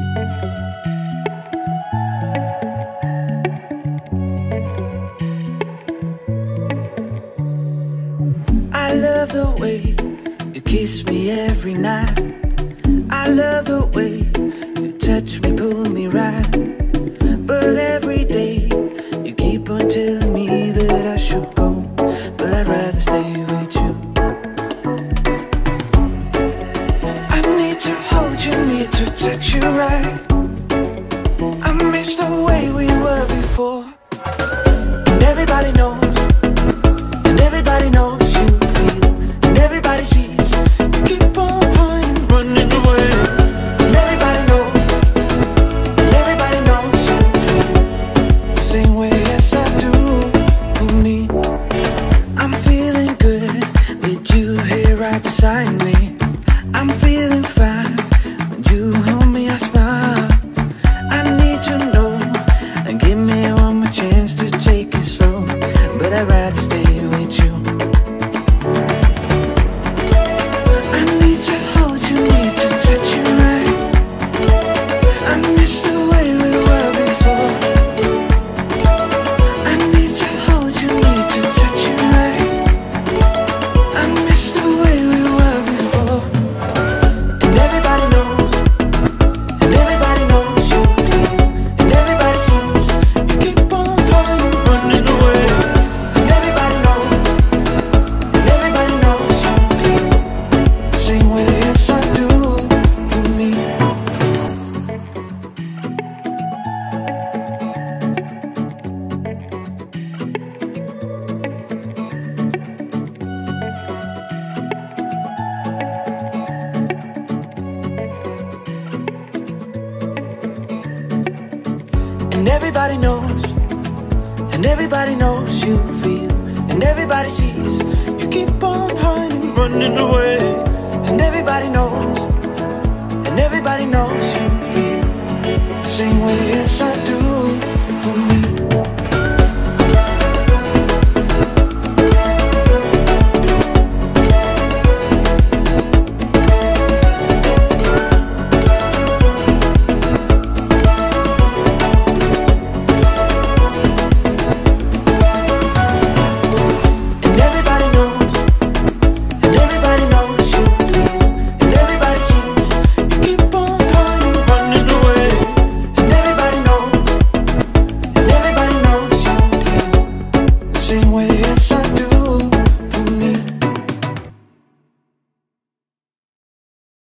I love the way you kiss me every night. I love the way you touch me, pull me right. But every day you keep on telling me that I should go, but I'd rather stay with you. I need to hold you, need to touch you right. I miss the way we were before. And everybody knows, and everybody knows you feel, and everybody sees you keep on running away. And everybody knows, and everybody knows you feel the same way as I do for me. I'm feeling good with you here right beside me. I'm feeling fine when you hold me, I smile. I need to know and give me one more chance to take it slow, but I'd rather stay with you. I need to hold you, need to touch you right. I miss the way we were before. I need to hold you, need to touch you right. I miss the way we were before. And everybody knows, and everybody knows you feel, and everybody sees you keep on running away. And everybody knows, and everybody knows you feel the same way as I do for me. And everybody knows, and everybody knows you feel, and everybody sees you keep on running away. And everybody knows, and everybody knows you feel the same way as I do.